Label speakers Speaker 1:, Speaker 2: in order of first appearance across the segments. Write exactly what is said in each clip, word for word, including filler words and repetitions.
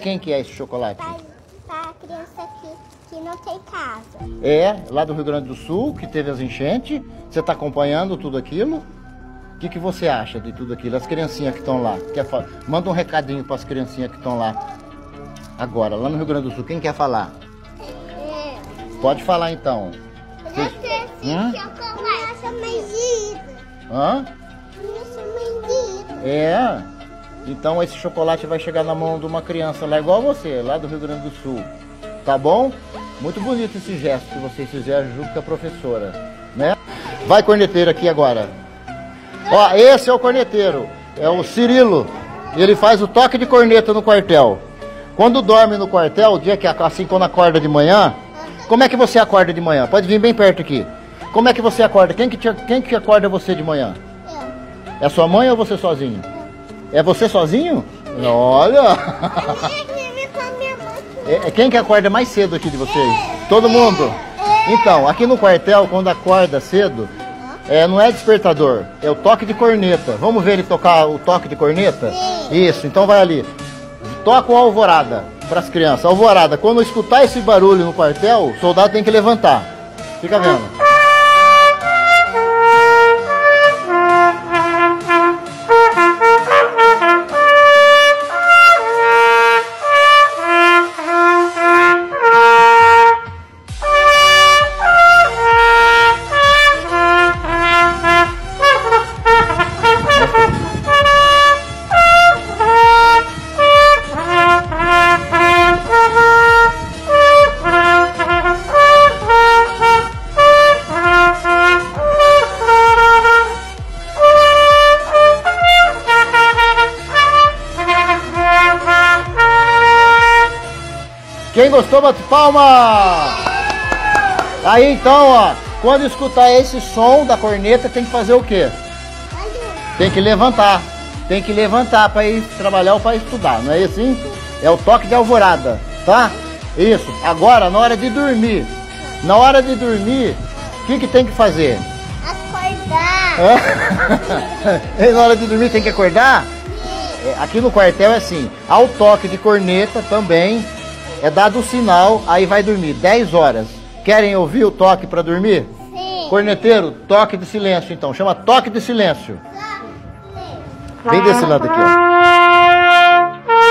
Speaker 1: quem que é esse chocolate?
Speaker 2: Para criança que, que não tem casa.
Speaker 1: É, lá do Rio Grande do Sul, que teve as enchentes. Você está acompanhando tudo aquilo? O que, que você acha de tudo aquilo? As criancinhas que estão lá. Quer fa... Manda um recadinho para as criancinhas que estão lá. Agora, lá no Rio Grande do Sul, quem quer falar?
Speaker 2: É.
Speaker 1: Pode falar então.
Speaker 2: Vocês... Hum? Eu sou mendita.
Speaker 1: Hã?
Speaker 2: Eu sou mendita.
Speaker 1: É. Então esse chocolate vai chegar na mão de uma criança lá igual você, lá do Rio Grande do Sul. Tá bom? Muito bonito esse gesto que vocês fizeram junto com a professora, né? Vai, corneteiro, aqui agora. Ó, esse é o corneteiro. É o Cirilo. Ele faz o toque de corneta no quartel. Quando dorme no quartel, o dia que assim quando acorda de manhã, como é que você acorda de manhã? Pode vir bem perto aqui. Como é que você acorda? Quem que, te, quem que acorda você de manhã?
Speaker 2: Eu.
Speaker 1: É sua mãe ou você sozinho? É você sozinho? Olha! É, é quem que acorda mais cedo aqui de vocês? Todo mundo? Então, aqui no quartel, quando acorda cedo, é, não é despertador, é o toque de corneta. Vamos ver ele tocar o toque de corneta? Isso, então vai ali. Toca o alvorada para as crianças. Alvorada, quando escutar esse barulho no quartel, o soldado tem que levantar. Fica vendo. Quem gostou, bate palma! Aí então, ó, quando escutar esse som da corneta, tem que fazer o quê? Tem que levantar. Tem que levantar para ir trabalhar ou para estudar, não é assim? É o toque de alvorada, tá? Isso. Agora, na hora de dormir, na hora de dormir, o que que tem que fazer?
Speaker 2: Acordar.
Speaker 1: É? Na hora de dormir tem que acordar? É, aqui no quartel é assim, ao toque de corneta também é dado o sinal, aí vai dormir dez horas. Querem ouvir o toque para dormir?
Speaker 2: Sim.
Speaker 1: Corneteiro, toque de silêncio então. Chama toque de silêncio. Vem desse lado aqui, ó.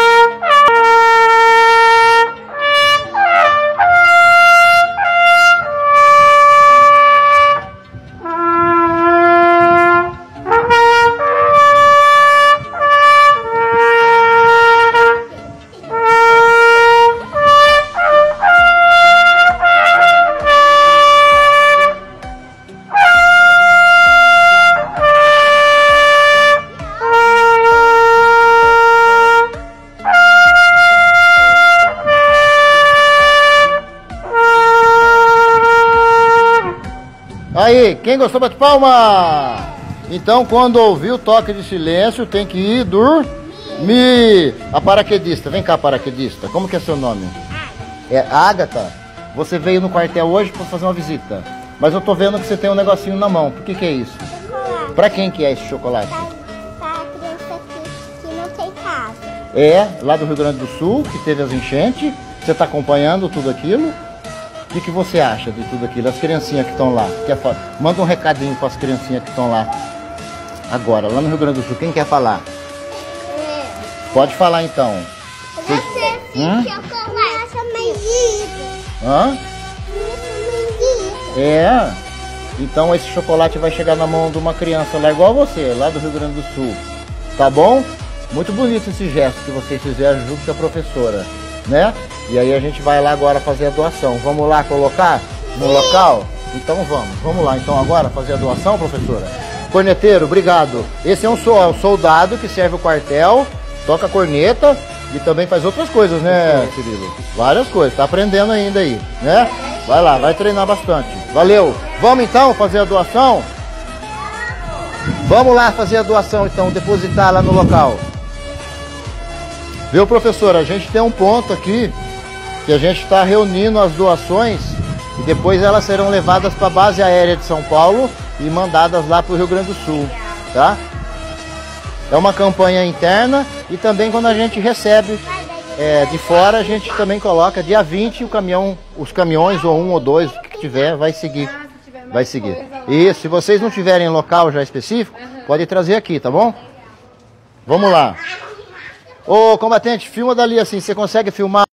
Speaker 1: Aí, quem gostou, bate palma! Então, quando ouvir o toque de silêncio, tem que ir dormir. A paraquedista, vem cá, paraquedista. Como que é seu nome? É Ágata. Você veio no quartel hoje para fazer uma visita. Mas eu tô vendo que você tem um negocinho na mão. Por que que é isso?
Speaker 2: Chocolate.
Speaker 1: Pra quem que é esse chocolate?
Speaker 2: Para criança que, que não tem casa.
Speaker 1: É, lá do Rio Grande do Sul, que teve as enchentes. Você tá acompanhando tudo aquilo? O que que você acha de tudo aquilo? As criancinhas que estão lá. Quer fa... Manda um recadinho para as criancinhas que estão lá. Agora, lá no Rio Grande do Sul, quem quer falar?
Speaker 2: É.
Speaker 1: Pode falar então.
Speaker 2: Você
Speaker 1: Hum?
Speaker 2: chocolate. Eu sou mendita.
Speaker 1: Hã?
Speaker 2: Eu sou mendita.
Speaker 1: É. Então esse chocolate vai chegar na mão de uma criança lá igual você, lá do Rio Grande do Sul. Tá bom? Muito bonito esse gesto que vocês fizeram junto com a professora, né? E aí a gente vai lá agora fazer a doação. Vamos lá colocar no local? Então vamos. Vamos lá então agora fazer a doação, professora? Corneteiro, obrigado. Esse é um soldado que serve o quartel, toca corneta e também faz outras coisas, né, Cirilo? Várias coisas. Tá aprendendo ainda aí, né? Vai lá, vai treinar bastante. Valeu. Vamos então fazer a doação? Vamos lá fazer a doação então, depositar lá no local. Viu, professora? A gente tem um ponto aqui que a gente está reunindo as doações e depois elas serão levadas para a base aérea de São Paulo e mandadas lá para o Rio Grande do Sul, tá? É uma campanha interna e também quando a gente recebe é, de fora a gente também coloca dia vinte o caminhão, os caminhões ou um ou dois, o que tiver, vai seguir. Vai seguir. Isso, se vocês não tiverem local já específico, pode trazer aqui, tá bom? Vamos lá. Ô, combatente, filma dali assim, você consegue filmar